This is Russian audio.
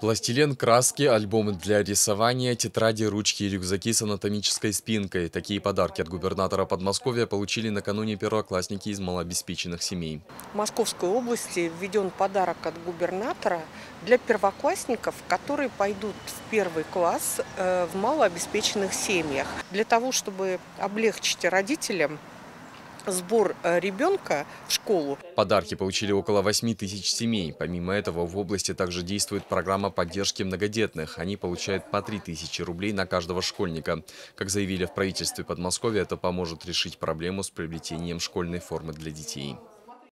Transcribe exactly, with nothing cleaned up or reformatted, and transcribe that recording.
Пластилин, краски, альбомы для рисования, тетради, ручки и рюкзаки с анатомической спинкой. Такие подарки от губернатора Подмосковья получили накануне первоклассники из малообеспеченных семей. В Московской области введен подарок от губернатора для первоклассников, которые пойдут в первый класс э, в малообеспеченных семьях. Для того, чтобы облегчить родителям сбор э, ребенка в школу. Подарки получили около восьми тысяч семей. Помимо этого, в области также действует программа поддержки многодетных. Они получают по три тысячи рублей на каждого школьника. Как заявили в правительстве Подмосковья, это поможет решить проблему с приобретением школьной формы для детей.